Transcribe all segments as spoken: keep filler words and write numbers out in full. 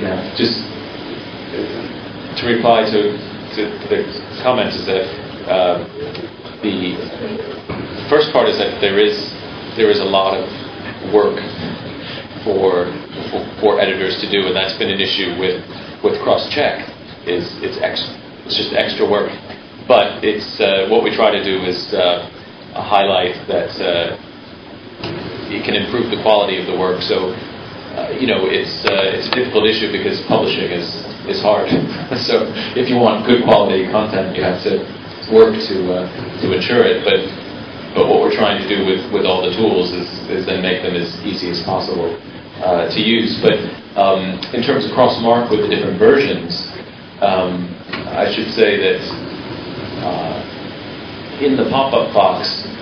Yeah, just to reply to, to the comments is that uh, the first part is that there is there is a lot of work for for, for editors to do, and that's been an issue with with cross-check. Is it's ex, it's just extra work, but it's uh, what we try to do is uh, highlight that uh, it can improve the quality of the work. So. Uh, you know, it's uh, it's a difficult issue because publishing is is hard. So if you want good quality content, you have to work to uh, to ensure it. But but what we're trying to do with, with all the tools is is then make them as easy as possible uh, to use. But um, in terms of Crossmark with the different versions, um, I should say that uh, in the pop-up box,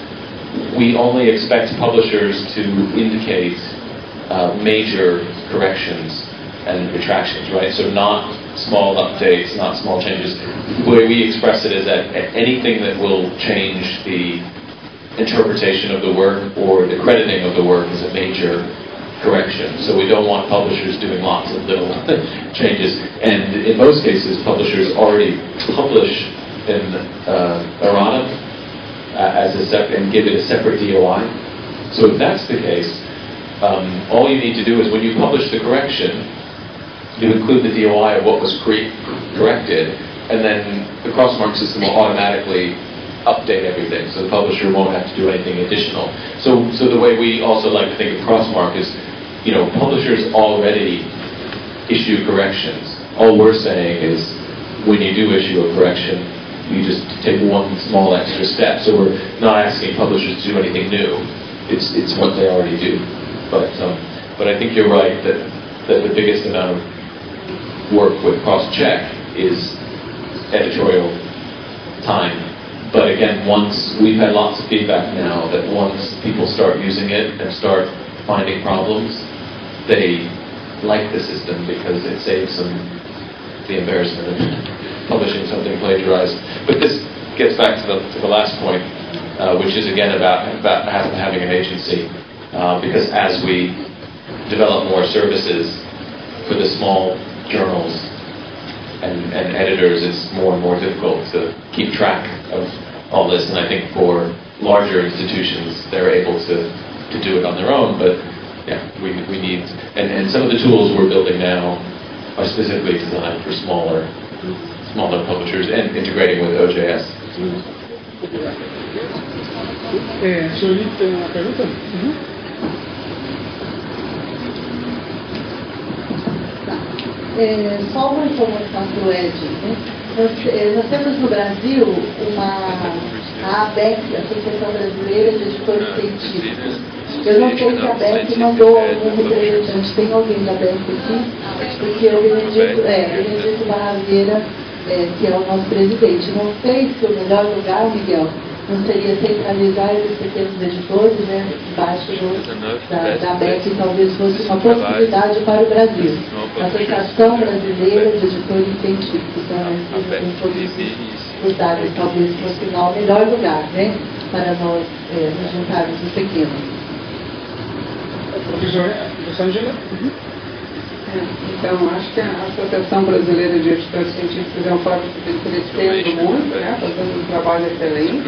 we only expect publishers to indicate Uh, major corrections and retractions, right? So not small updates, not small changes. The way we express it is that anything that will change the interpretation of the work or the crediting of the work is a major correction. So we don't want publishers doing lots of little changes. And in most cases, publishers already publish in uh, errata uh, as a sep- and give it a separate D O I. So if that's the case, Um, all you need to do is when you publish the correction, you include the D O I of what was cre- corrected, and then the Crossmark system will automatically update everything, so the publisher won't have to do anything additional. So, so the way we also like to think of Crossmark is, you know, publishers already issue corrections. All we're saying is, when you do issue a correction, you just take one small extra step. So we're not asking publishers to do anything new. It's it's what they already do. But um, but I think you're right that, that the biggest amount of work with cross-check is editorial time. But again, once we've had lots of feedback now that once people start using it and start finding problems, they like the system because it saves them the embarrassment of publishing something plagiarized. But this gets back to the, to the last point, uh, which is again about, about having an agency. Uh, because as we develop more services for the small journals and, and editors, it's more and more difficult to keep track of all this. And I think for larger institutions, they're able to, to do it on their own. But yeah, we, we need, and, and some of the tools we're building now are specifically designed for smaller, smaller publishers and integrating with O J S. Eh, Jolie, tem uma pergunta? Uhum. É, só uma informação para o Ed, né? Nós, é, nós temos no Brasil uma, a ABEC, Associação Brasileira de Editores Científicos. Eu não sei se a ABEC mandou algum representante, tem alguém da ABEC aqui, porque o Benedito, é, Benedito Barraveira, é, que é o nosso presidente. Não sei se o melhor lugar, Miguel, não seria centralizar esses pequenos editores, né, embaixo do, da, da ABEC, talvez fosse uma possibilidade para o Brasil. A Associação Brasileira de Editores Científicos, então, em todos os dados, talvez fosse lá o melhor lugar, né, para nós é, nos juntarmos os pequenos. Professora Rosângela? Uhum. Então, acho que a Associação Brasileira de Editores Científicos é um fórum que vem crescendo muito, né, fazendo um trabalho excelente.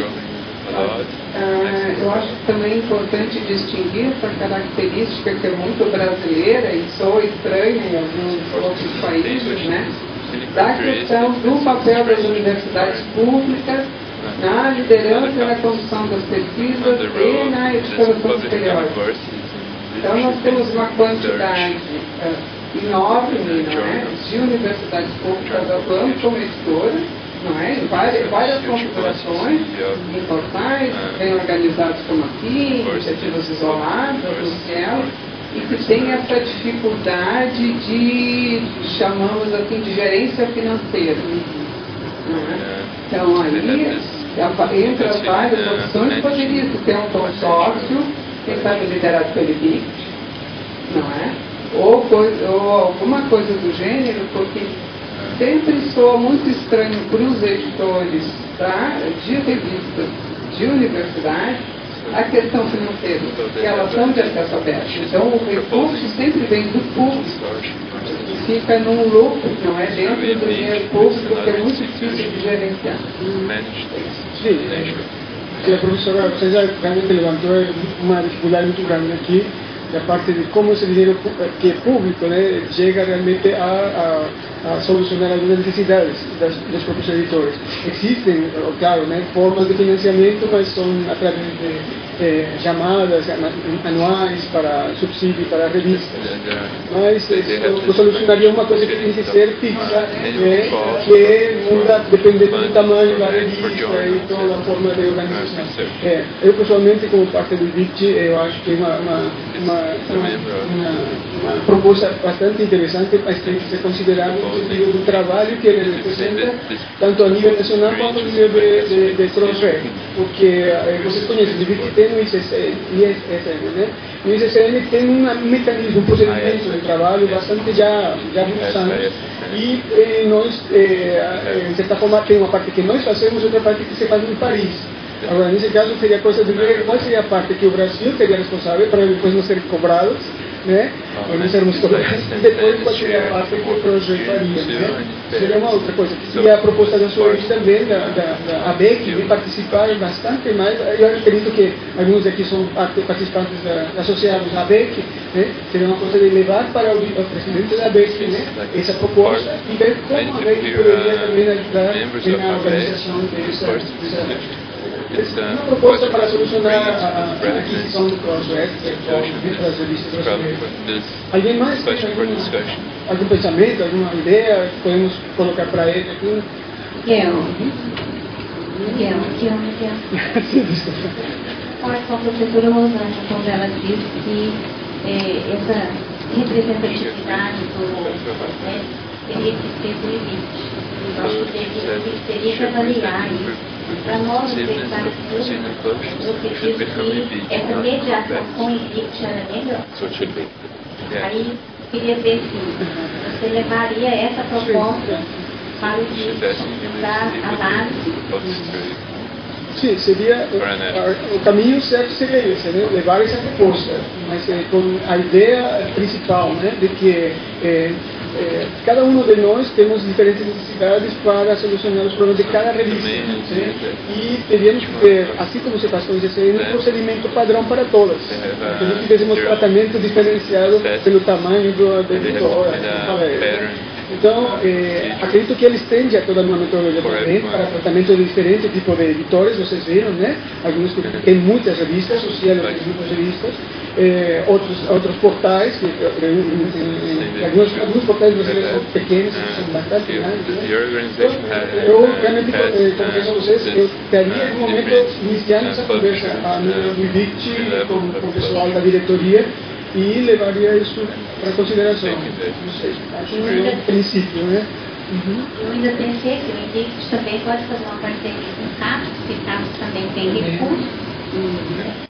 Uh, eu acho também importante distinguir essa característica que é muito brasileira e soa estranha em alguns outros países, né, da questão do papel das universidades públicas na liderança e na condução das pesquisas e na educação superior. Então, nós temos uma quantidade uh, enorme, não é, de universidades públicas atuando como editoras, não é, em várias, várias configurações, em portais, bem organizados como aqui, iniciativas isoladas, no céu, e que tem essa dificuldade de, chamamos assim, de gerência financeira. Não é? Então, aí, entre as várias opções, poderia-se ter um consórcio, quem sabe liderado pelo I B I C, não é? Ou, coisa, ou alguma coisa do gênero, porque sempre soa muito estranho para os editores, tá, de revistas de universidade, a questão financeira, que elas são de acesso aberto. Então, o recurso sempre vem do público. fica num lucro, não é dentro do dinheiro público, que é muito difícil de gerenciar. Sim, que a professora César realmente levantou uma dificuldade muito grande aqui, da parte de como esse dinheiro que é público, né, chega realmente a, a, a solucionar algumas necessidades das, dos próprios editores. Existem, claro, né, formas de financiamento, mas são através de eh, chamadas anuais para subsídio para revistas. Mas isso solucionaria uma coisa que tem que ser fixa, né, que muda dependendo do tamanho da revista e toda a forma de organização. É, eu, pessoalmente, como parte do I D I C, eu acho que é uma, uma, uma Uma, uma, uma proposta bastante interessante, mas tem que ser considerado no sentido do trabalho que ele representa, tanto a nível nacional quanto a nível de, de, de cross-rec. Porque eh, vocês conhecem, o I D I C tem o I S S N, né? O I S S N tem um mecanismo, um procedimento de trabalho bastante já, já há muitos anos, e eh, nós, eh, de certa forma, tem uma parte que nós fazemos e outra parte que se faz em Paris. Agora, nesse caso, seria coisa de ver qual seria a parte que o Brasil seria responsável para depois não ser cobrados, né? Ou não sermos cobrados, e depois qual seria a parte que o projeto faria, né? Seria uma outra coisa. E a proposta da sua também, da, da, da A B E C, de participar bastante mais. Eu acredito que alguns aqui são participantes da, associados à A B E C, né? Seria uma coisa de levar para o, o presidente da A B E C, né, essa proposta e ver como a A B E C poderia também ajudar na organização dessa, dessa uma proposta para solucionar a, a aquisição do cross-rec dentro das revistas brasileiras. Alguém mais tem algum, algum pensamento, alguma ideia que podemos colocar para ele aqui? Quero. Quero, quero, quero. Olha, com a professora Rosângela, quando ela disse que eh, essa representatividade do, né, teria que ser do limite. Eu acho que teria, teria que avaliar isso. Para nós, os secretários públicos, eu acredito que essa mediação com o I D I C era melhor. Aí, queria ver se você levaria essa proposta para o I D I C, para análise. Sim, seria o, o caminho certo seria esse, né? Levar essa proposta, mas é, com a ideia principal, né, de que é, é, cada um de nós temos diferentes necessidades para solucionar os problemas de cada revista, né? E teríamos que ter, assim como se faz com o I S S N, um procedimento padrão para todas, que não tivéssemos tratamento diferenciado pelo tamanho do, da editora. Então, eh, acredito que eles têm já toda uma metodologia diferente para tratamento de diferentes tipos de editores, vocês viram, né? Alguns que têm muitas revistas, sociais, muitas revistas, eh, outros, outros portais, que, eh, alguns, alguns portais brasileiros são pequenos, são bastante grandes. Né? Então, eu realmente eh, confesso a vocês, eu teria um momento iniciando essa conversa a nível do I D I C, com, com o pessoal da diretoria, e levaria isso para consideração. Não sei, acho que é um princípio, né? Uhum. Eu ainda pensei que o I D I C também pode fazer uma parceria com o CAPES, porque o CAPES também tem recursos. Uhum.